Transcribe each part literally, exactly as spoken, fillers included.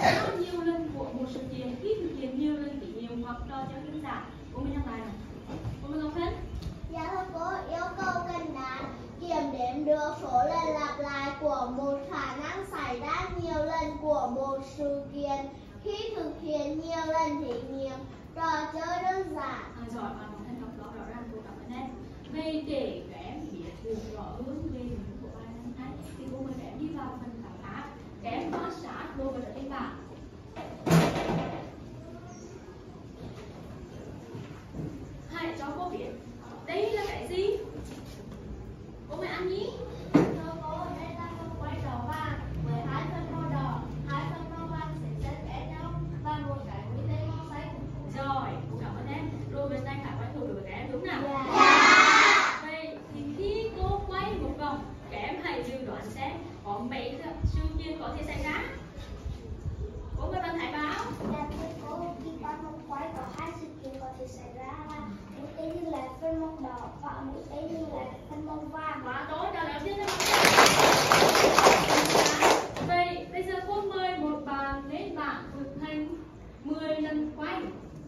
giá nhiều lần của một sự kiện khi thực hiện nhiều lần kỷ niệm hoặc trò chơi đơn giản. Cô mình đọc lại này. Cô mình Ngọc Hân. Dạ thưa cô, yêu cầu cần đạn kiểm đếm được số lần lặp lại của một khả năng xảy ra nhiều lần của một sự kiện khi thực hiện nhiều lần thí nghiệm trò chơi đơn giản. À, giỏi, mà Ngọc Hân đọc rõ rõ ràng, cô cảm ơn em. Về để các em biết được rõ hơn về hình thức của bài năm nay thì cô mời các em đi vào phần khảo phá. Các em quan sát đồ vật ở trên bảng. Hãy cho cô biết đây là cái gì? Cô mời An Nhi. Thưa cô, đây là một quay trò vàng với hai phần màu đỏ, hai phần màu vàng sẽ xếp kẽ nhau và một cái mũi tên màu xanh. Rồi, cô cảm ơn em. Đồ vật này khá quen thuộc đối với các em đúng nào? Dạ. Vậy thì khi cô quay một vòng, các em hãy dự đoán xem có mấy sự kiện có thể xảy ra. Cô mời bạn Thái Bảo. Dạ thưa cô, khi con một quay có hai sự kiện có thể xảy ra là mũi tên như là phần màu đỏ và mũi tên như là phần màu vàng. Quá tốt, trả lời xin em. Vậy bây giờ cô mời một bạn lên bảng thực hành mười lần quay.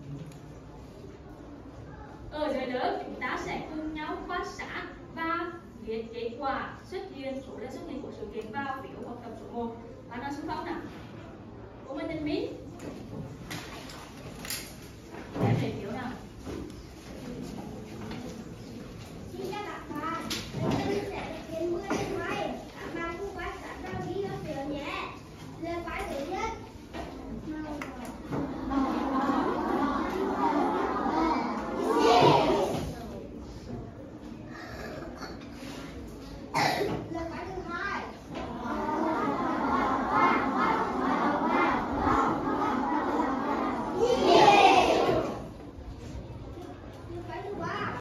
Ở dưới lớp chúng ta sẽ cùng nhau quan sát và viết kết quả xuất hiện, số lần xuất hiện của sự kiện vào phiếu học tập số một. Bạn nào xung phong nào? Cô mời Tân Mỹ.